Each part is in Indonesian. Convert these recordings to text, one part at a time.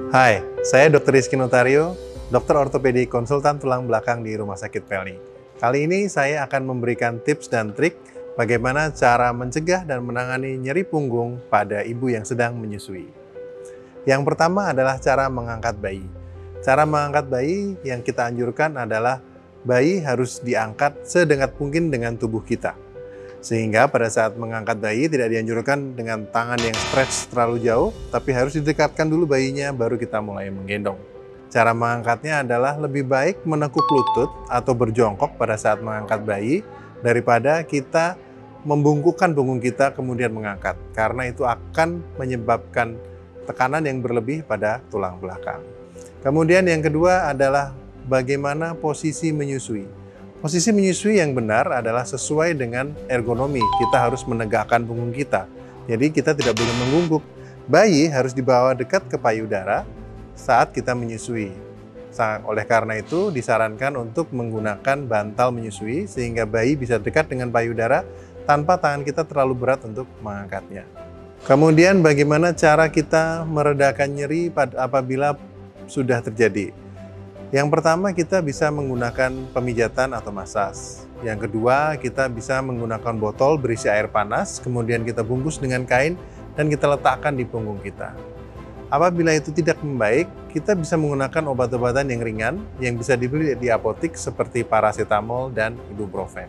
Hai, saya Dr. Rizky Notario, dokter ortopedi konsultan tulang belakang di Rumah Sakit Pelni. Kali ini saya akan memberikan tips dan trik bagaimana cara mencegah dan menangani nyeri punggung pada ibu yang sedang menyusui. Yang pertama adalah cara mengangkat bayi. Cara mengangkat bayi yang kita anjurkan adalah bayi harus diangkat sedekat mungkin dengan tubuh kita. Sehingga pada saat mengangkat bayi tidak dianjurkan dengan tangan yang stretch terlalu jauh, tapi harus didekatkan dulu bayinya baru kita mulai menggendong. Cara mengangkatnya adalah lebih baik menekuk lutut atau berjongkok pada saat mengangkat bayi daripada kita membungkukkan punggung kita kemudian mengangkat, karena itu akan menyebabkan tekanan yang berlebih pada tulang belakang. Kemudian yang kedua adalah bagaimana posisi menyusui. Posisi menyusui yang benar adalah sesuai dengan ergonomi. Kita harus menegakkan punggung kita. Jadi kita tidak boleh mengungguk. Bayi harus dibawa dekat ke payudara saat kita menyusui. Oleh karena itu disarankan untuk menggunakan bantal menyusui sehingga bayi bisa dekat dengan payudara tanpa tangan kita terlalu berat untuk mengangkatnya. Kemudian bagaimana cara kita meredakan nyeri apabila sudah terjadi? Yang pertama, kita bisa menggunakan pemijatan atau masas. Yang kedua, kita bisa menggunakan botol berisi air panas, kemudian kita bungkus dengan kain dan kita letakkan di punggung kita. Apabila itu tidak membaik, kita bisa menggunakan obat-obatan yang ringan yang bisa dibeli di apotik seperti paracetamol dan ibuprofen.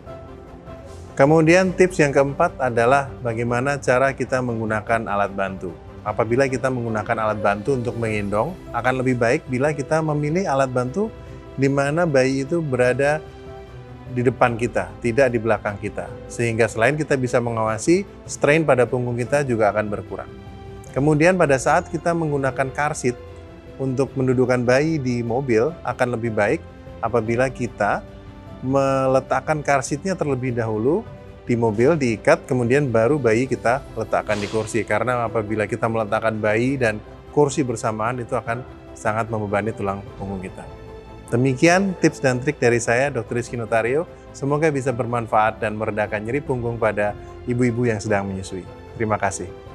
Kemudian tips yang keempat adalah bagaimana cara kita menggunakan alat bantu. Apabila kita menggunakan alat bantu untuk menggendong, akan lebih baik bila kita memilih alat bantu di mana bayi itu berada di depan kita, tidak di belakang kita. Sehingga selain kita bisa mengawasi, strain pada punggung kita juga akan berkurang. Kemudian pada saat kita menggunakan car seat untuk mendudukkan bayi di mobil, akan lebih baik apabila kita meletakkan car seat-nya terlebih dahulu di mobil, diikat, kemudian baru bayi kita letakkan di kursi. Karena apabila kita meletakkan bayi dan kursi bersamaan, itu akan sangat membebani tulang punggung kita. Demikian tips dan trik dari saya, Dr. Rizky Notario. Semoga bisa bermanfaat dan meredakan nyeri punggung pada ibu-ibu yang sedang menyusui. Terima kasih.